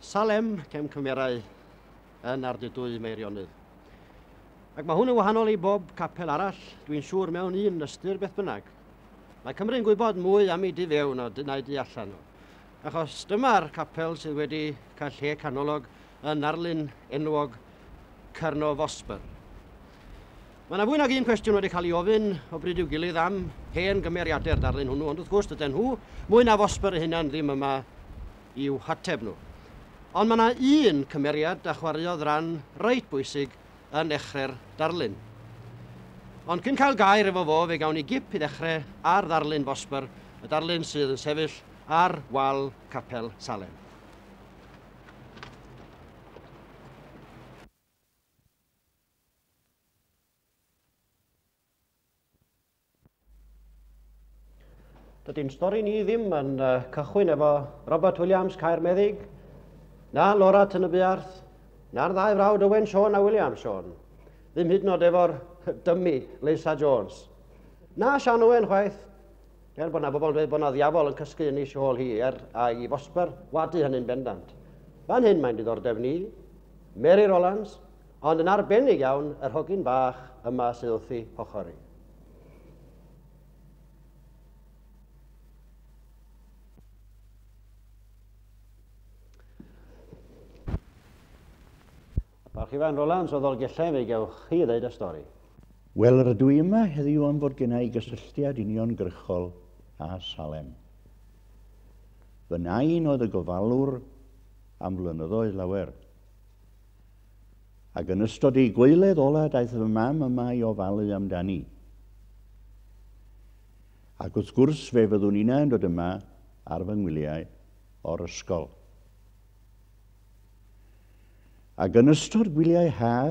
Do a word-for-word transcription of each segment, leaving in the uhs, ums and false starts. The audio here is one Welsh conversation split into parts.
Salem cem cymerau yn ar dy dwy meirionydd. Ac mae hwn yn wahanol i bob capel arall, dwi'n siŵr mewn un ystyr beth bynnag. Mae Cymru'n gwybod mwy am ei di fewn o dyna i di allan o. Achos dyma'r capel sydd wedi cael lle canolog yn arlun enwog Cyrno Fosber. Mae yna fwy nag un cwestiwn wedi cael ei ofyn o bryd i'w gilydd am hen gymeriadau'r darlun hwnnw, ond wrth gwrs dydyn nhw, mwy na Fosber eu hunain ddim yma i'w hateb nhw. Ond mae yna un cymeriad a chwaraeodd ran reit bwysig yn dechrau'r darlun. Ond cyn cael gair efo fo, fe gawn ni gip i ddechrau ar ddarlun Fosber, y darlun sydd yn sefyll ar wal capel Salem. Dydy'n stori ni ddim yn uh, cychwyn efo Robert Williams, Caermeddig, na Laura Tynybiarth, na'r ddau frawd Owen Siôn a William Siôn. Ddim hyd yn oed efo'r dymu Lisa Jones. Na Sian Owen chwaith. Er bod yna bobl yn dweud bod yna ddiafol yn cysgu yn ei siôl hi er a i Fosber wadu hynny'n bendant. Fan hyn mae'n diddordeb ni, Mary Rowlands, ond yn arbennig iawn yr hogyn bach yma sydd wrthi pochori. Barch Ifan Rowlands o Ddolgellau fe gewch chi ddeud y stori. Wel, rydw i yma heddiw am fod gennau gysylltiad uniongyrchol a Salem. Fy nain oedd y gofalwr am flynyddoedd lawer. Ac yn ystod ei gweiledd ola daeth fy mam yma i ofalu amdani. Ac wrth gwrs fe fyddwn inna yn dod yma ar fy ngwyliau o'r ysgol. Ac yn ystod gwyliau haf,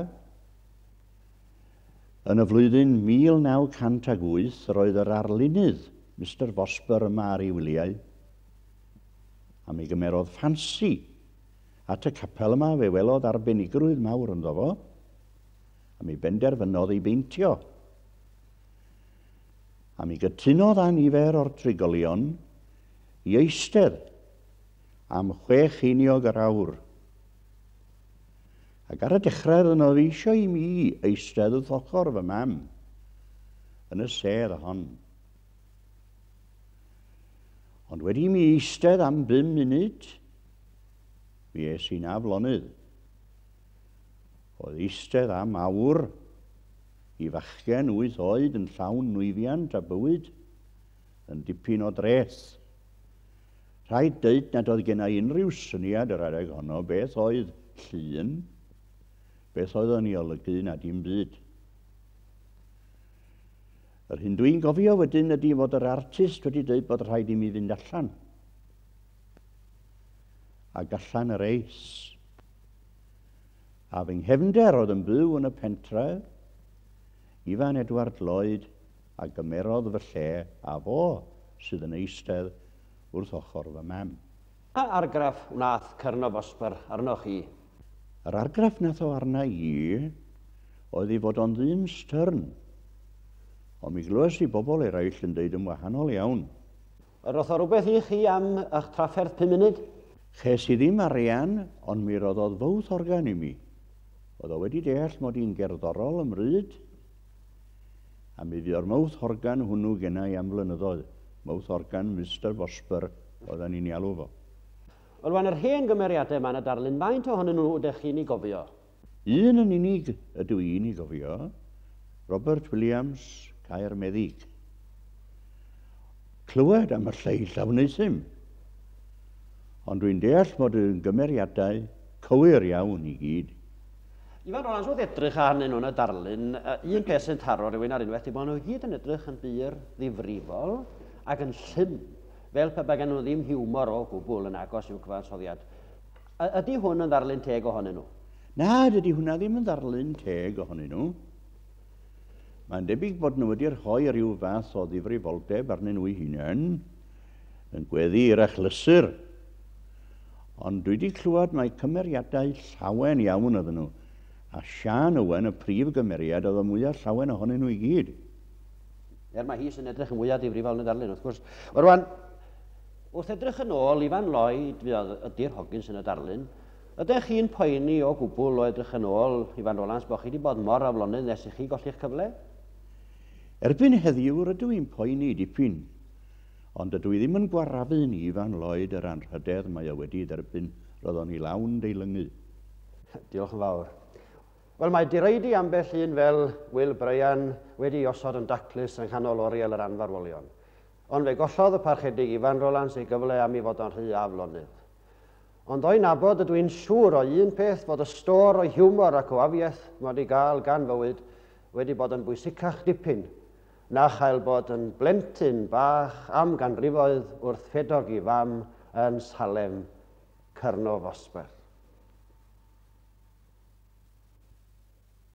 yn y flwyddyn mil naw cant ag wyth, roedd yr arlunydd, Mister Fosber yma ar ei wyliau, a mi gymerodd ffansi at y capel yma fe welodd arbenigrwydd mawr ynddo fo, a mi benderfynodd ei beintio. A mi gytunodd â nifer o'r trigolion i eistedd am chwech einiog yr awr. Ac ar y dechrau yno fi eisiau i mi eistedd wrth ochr fy mam yn y sedd hon. Ond wedi mi eistedd am bum munud, fi es i'n aflonydd. Oedd eistedd am awr i fachgen wyth oed yn llawn nwyfiant a bywyd yn dipyn o dres. Rhaid deud nad oedd gennau unrhyw syniad yr adeg honno beth oedd llun, beth oedd o'n ei olygu na dim byd. Yr hyn dwi'n gofio wedyn ydy fod yr artist wedi dweud bod rhaid i mi fynd allan. Ac allan yr eis. A fy nghefnder oedd yn byw yn y pentref, Ifan Edward Lloyd, a gymerodd fy lle a fo sydd yn eistedd wrth ochr fy mam. A argraff wnaeth Cyrno Fosber arnoch chi? Yr argraff nath o arna i oedd i fod o'n ddyn styrn. Ond mi glywes i bobl eraill yn deud yn wahanol iawn. Roedd o rhywbeth i chi am eich trafferth pum munud? Ches i ddim arian, ond mi roddodd fawth organ i mi. Oedd o wedi deall mod i'n gerddorol ymryd, a mi fuo'r mawth organ hwnnw gennau am flynyddoedd. Mawth organ Mister Fosber oedd ni'n alw fo. Wel, wan yr hen gymeriadau yma yn y darlun, faint ohonyn nhw ydych chi'n ei gofio? Un yn unig ydw i'n ei gofio, Robert Williams, Caermeddig. Clywed am y lleill llawneuthym. Ond dwi'n deall mod yn gymeriadau cywir iawn i gyd. Ifan Rowlands, oedd edrych arnyn nhw'n y darlun, un peth sy'n taro rhywun ar unwaith, bod nhw gyd yn edrych yn byr ddifrifol ac yn llym, fel pe bagan nhw ddim hiwmor o gwbl yn agos i'w cyfansoddiad. Ydy hwn yn ddarlun teg ohonyn nhw? Na, dydy hwnna ddim yn ddarlun teg ohonyn nhw. Mae'n debyg bod nhw wedi'r rhoi ryw fath o ddifrifoldeb arnyn nhw eu hunain, yn gweddi i'r achlysur. Ond dwi wedi clywed mae cymeriadau llawen iawn ydyn nhw, a Sian Owen, y prif gymeriad, oedd y mwyaf llawen ohonyn nhw i gyd. Er mae hi sy'n edrych yn mwyaf difrifol yn y darlun, wrth gwrs. Wel, rwan, wrth edrych yn ôl, Ifan Lloyd, fi oedd ydy'r hogyn sy'n y darlun, Ydych chi'n poeni o gwbl o edrych yn ôl i Fan Rollans bod chi wedi bod mor aflonydd nes i chi golli'ch cyfle? Erbyn heddiw rydw i'n poeni dipyn, ond ydw i ddim yn gwarafu ni Fan Lloyd yr anrhydedd mae o wedi dderbyn roedd o'n i lawn deilyngu. Diolch yn fawr. Wel, mae direidi ambell un fel Will Bryan wedi osod yn daclus yng nghanol oriel yr anfarwolion. Ond fe gollodd y parchedig i Fan Rollans ei gyfle am ei fod o'n rhy aflonydd. Ond o'i nabod ydw i'n siŵr o un peth fod y stor o hiwmor ac o afiaeth mae wedi gael gan fywyd wedi bod yn bwysicach dipyn na chael bod yn blentyn bach am ganrifoedd wrth ffedog i fam yn Salem, Cyrno Fosberth.